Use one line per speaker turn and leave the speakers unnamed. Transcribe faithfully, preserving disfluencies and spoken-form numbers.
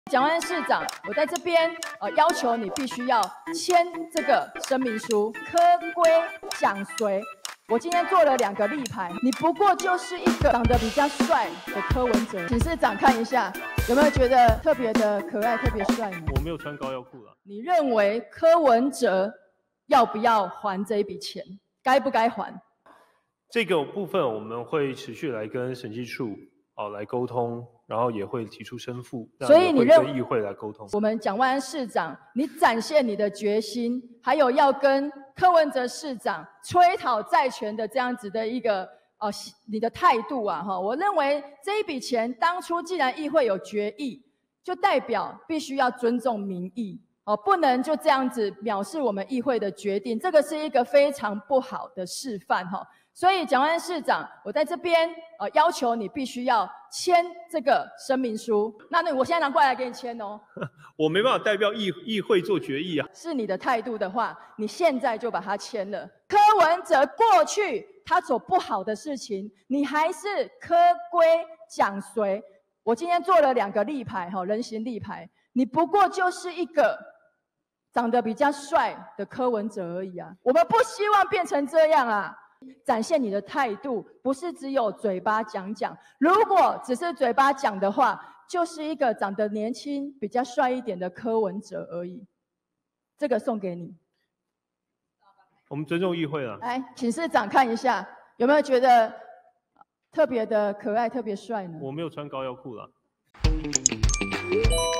蒋万安市长，我在这边呃要求你必须要签这个声明书，科规讲随。我今天做了两个立牌，你不过就是一个长得比较帅的柯文哲，请市长看一下，有没有觉得特别的可爱、特别帅呢？
我没有穿高腰裤啦。
你认为柯文哲要不要还这一笔钱？该不该还？
这个部分我们会持续来跟审计处哦来沟通，然后也会提出申复，
所以你认
跟议会来沟通。
我们蒋万安市长，你展现你的决心，还有要跟柯文哲市长催讨债权的这样子的一个呃你的态度啊哈，我认为这一笔钱当初既然议会有决议，就代表必须要尊重民意哦，不能就这样子藐视我们议会的决定，这个是一个非常不好的示范哈。所以蒋万安市长，我在这边呃要求你必须要签这个声明书。那那我现在拿过来给你签哦。
我没办法代表议议会做决议啊。
是你的态度的话，你现在就把它签了。柯文哲过去他做不好的事情，你还是科规讲随。我今天做了两个立牌哈，人形立牌，你不过就是一个长得比较帅的柯文哲而已啊。我们不希望变成这样啊。展现你的态度，不是只有嘴巴讲讲。如果只是嘴巴讲的话，就是一个长得年轻、比较帅一点的柯文哲而已。这个送给你。
我们尊重议会了。
来，请市长看一下，有没有觉得特别的可爱、特别帅呢？
我没有穿高腰裤啦。